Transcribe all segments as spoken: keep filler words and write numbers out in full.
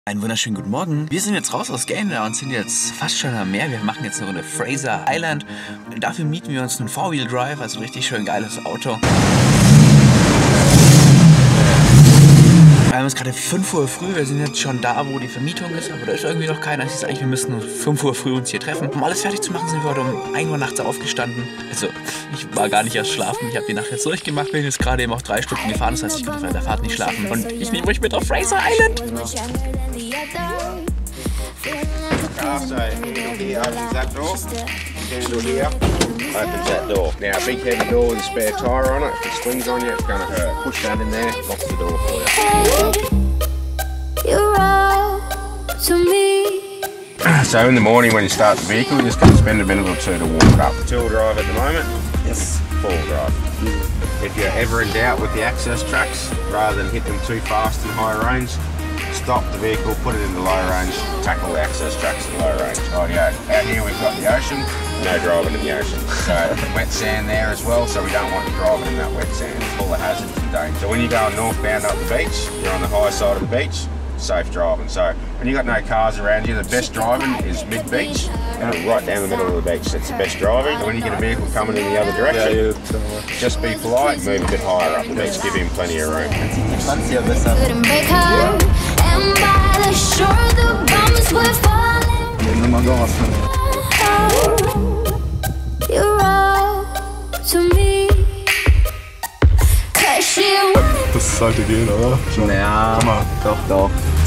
Einen wunderschönen guten Morgen. Wir sind jetzt raus aus Gander und sind jetzt fast schon am Meer. Wir machen jetzt eine Runde Fraser Island. Und dafür mieten wir uns einen Four-Wheel Drive, also ein richtig schön geiles Auto. Wir haben jetzt gerade fünf Uhr früh, wir sind jetzt schon da, wo die Vermietung ist, aber da ist irgendwie noch keiner. Es ist eigentlich, wir müssen um fünf Uhr früh uns hier treffen. Um alles fertig zu machen, sind wir heute um ein Uhr nachts aufgestanden. Also, ich war gar nicht erst schlafen. Ich habe die Nacht jetzt durchgemacht, bin jetzt gerade eben auch drei Stunden gefahren. Das heißt, ich konnte bei der Fahrt nicht schlafen. Und ich nehme euch mit auf Fraser Island. Opens that door. Now, a big heavy door with a spare tyre on it. If it swings on you, it's going to hurt. Push that in there, locks the door for you. You're all to me. So in the morning when you start the vehicle, you're just going to spend a minute or two to warm it up. Two-wheel drive at the moment? Yes. Four-wheel drive. If you're ever in doubt with the access tracks, rather than hit them too fast in high range, stop the vehicle, put it into low range, tackle the access tracks at low range. Oh yeah, out here we've got the ocean, no driving in the ocean. So wet sand there as well, so we don't want you driving in that wet sand. It's full of hazards and dangers. So when you're going northbound up the beach, you're on the high side of the beach, safe driving. So when you've got no cars around you, the best driving is mid-beach, and right down the middle of the beach. That's the best driving. And when you get a vehicle coming in the other direction, yeah, yeah. Just be polite, move a bit higher up the beach, give him plenty of room. And by the shore, the bombs were falling. You're all to me. Das sollte gehen, oder? Schon. Ja, komm mal. Doch, doch.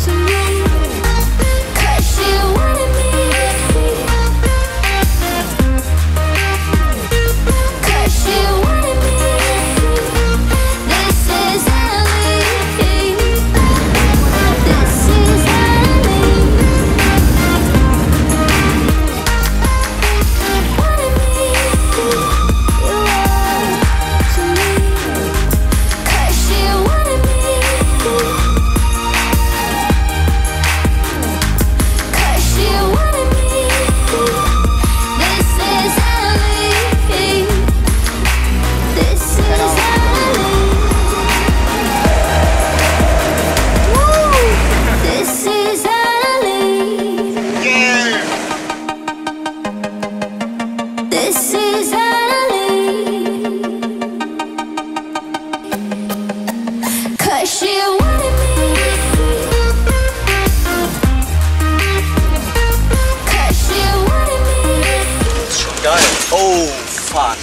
Oh, fuck.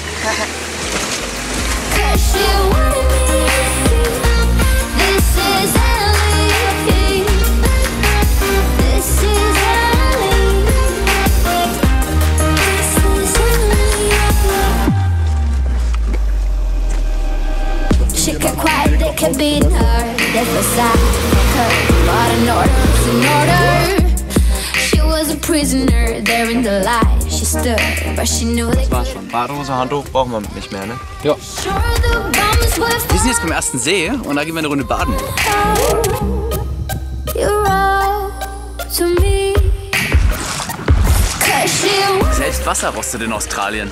She could quiet, they could be her. That's beside her. But an order's an order. She was a prisoner there in the light. She stood, but she knew that. Das war's schon. Badehose, Handtuch brauchen wir nicht mehr, ne? Ja. Wir sind jetzt beim ersten See und da gehen wir eine Runde baden. Selbst Wasser rostet in Australien.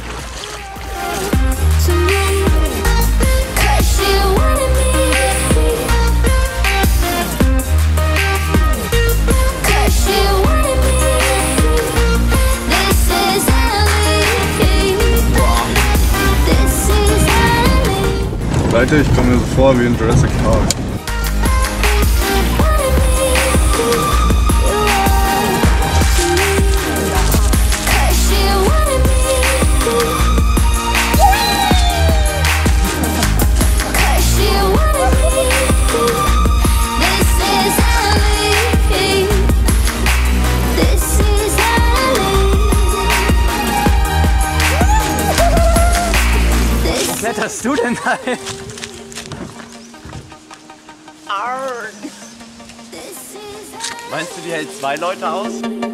Leute, ich komme mir so vor wie in Jurassic Park. Wo kletterst du denn da hin? Meinst du, die hält zwei Leute aus?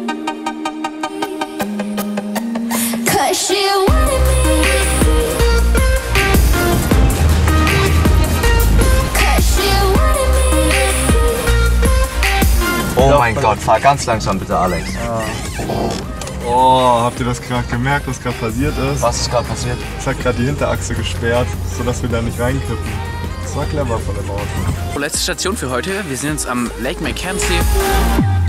Oh mein Gott, fahr ganz langsam bitte, Alex. Ja. Oh, habt ihr das gerade gemerkt, was gerade passiert ist? Was ist gerade passiert? Es hat gerade die Hinterachse gesperrt, sodass wir da nicht reinkippen. Das war clever von dem Auto. Letzte Station für heute. Wir sind jetzt am Lake Mackenzie.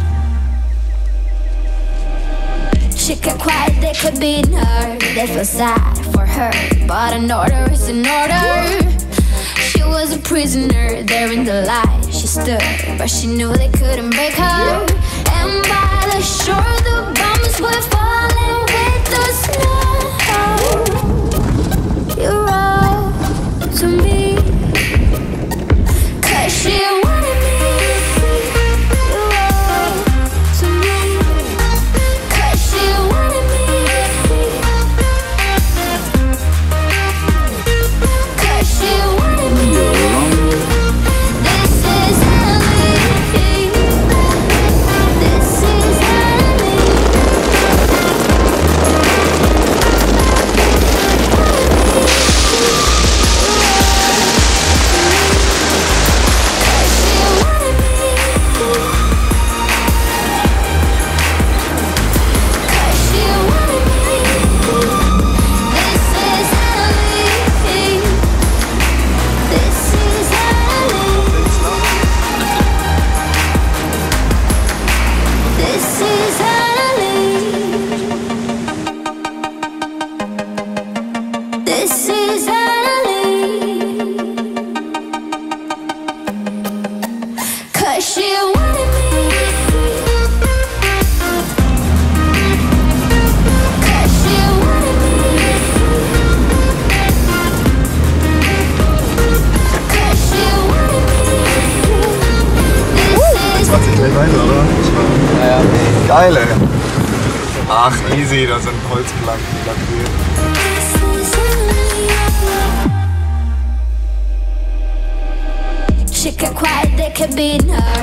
could be her. They feel sad for her, but an order is an order. She was a prisoner there in the light. She stood, but she knew they couldn't break her. And by the shore, the bombs were falling with the snow. You wrote to me, 'cause she wanted me. You wrote to me, 'cause she wanted me. 'Cause she wanted me. This is Emily. This is Emily. Geil, ey. Ach, easy, da sind Holzplanken lackiert. She could quiet, they could be her.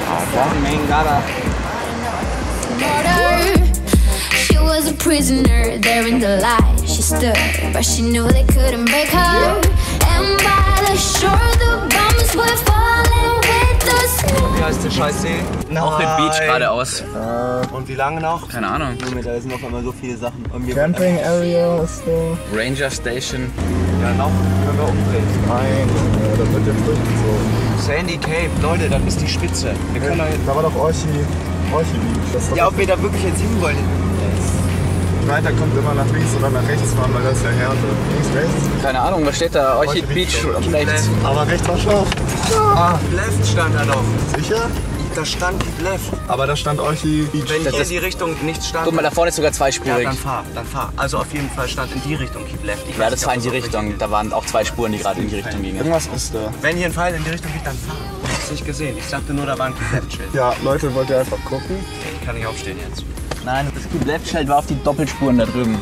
She was a prisoner there in the light. She stood, but she knew they couldn't break her. And by the shore, the bombs were falling with the snow. Wie heißt der Scheißsee? Auch mit Beach geradeaus. Und wie lange noch? Keine Ahnung. Junge, da sind auf einmal so viele Sachen. Und wir Camping Area ist da. Ranger Station. Ja, noch können wir umdrehen. Nein, ja, das wird jetzt durchgezogen. Sandy Cape, Leute, das ist die Spitze. Wir können da jetzt. Da war doch Orchi, Orchi Beach. Das ist doch Ja, ob wir da wirklich jetzt hin wollen. weiter kommt immer nach links oder nach rechts fahren, weil das ist ja Härte. Links, rechts. Keine Ahnung, was steht da? Orchid Beach rechts. Aber rechts war scharf. Ah, Left stand da doch. Sicher? Da stand die Left. Aber da stand Orchi Beach. Wenn Das hier ist- in die Richtung nichts stand. Guck mal, da vorne ist sogar ja, zweispurig. dann fahr, dann fahr. Also auf jeden Fall stand in die Richtung Keep Left. Ich Ja, weiß das nicht, war ob in die auch Richtung. richtig Da waren auch zwei Spuren, die gerade in die Richtung gingen. Irgendwas ist da. ist. Wenn hier ein Pfeil in die Richtung geht, dann fahr. Ich hab's nicht gesehen. Ich sagte nur, da war ein Keep Left Schild. Ja, Leute, wollt ihr einfach gucken? Ich kann nicht aufstehen jetzt. Nein, das Keep Left Schild war auf die Doppelspuren da drüben.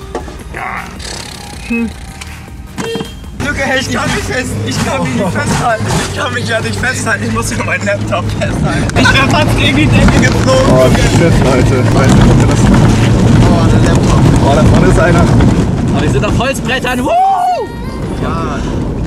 Lücke, ich kann mich fest. Ich kann mich nicht festhalten. Ich kann mich ja nicht festhalten. Ich muss ja meinen Laptop festhalten. Ich bin fast gegen die Decke geflogen. Oh, shit, Leute. Leute, guckt ihr das? Oh, der Laptop. Oh, da vorne ist einer. Aber wir sind auf Holzbrettern. Woo! Ja.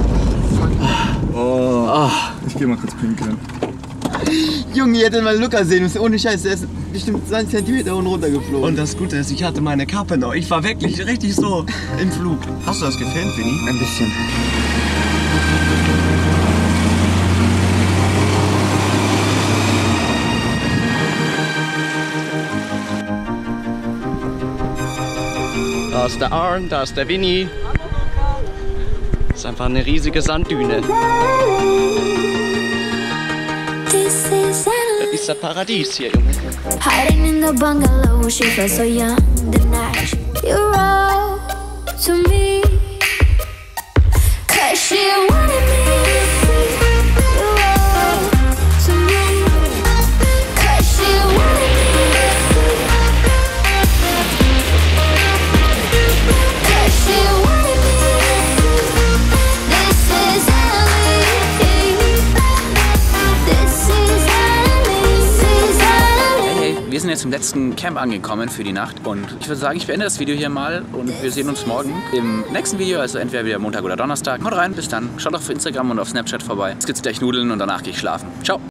Oh, ich geh mal kurz pinkeln. Junge, ihr hättet mal Luca sehen müssen. Ohne Scheiß, der ist bestimmt zwanzig Zentimeter unten runtergeflogen. Und das Gute ist, ich hatte meine Kappe noch. Ich war wirklich richtig so im Flug. Hast du das gefilmt, Vinny? Ein bisschen. Da ist der Arn, da ist der Winnie. Das ist einfach eine riesige Sanddüne. This is Das Emily. ist das Paradies hier, Junge. Hiding in the bungalow, she felt so young tonight. You wrote to me, 'cause she wanted me. You wrote to me, 'cause she wanted me. 'Cause she wanted me. This is Emily. This is Emily. This is Emily. Hey, wir sind jetzt im letzten Camp angekommen für die Nacht und ich würde sagen, ich beende das Video hier mal und wir sehen uns morgen im nächsten Video, also entweder wieder Montag oder Donnerstag. Haut rein, bis dann. Schaut auf Instagram und auf Snapchat vorbei. Jetzt gibt's gleich Nudeln und danach gehe ich schlafen. Ciao.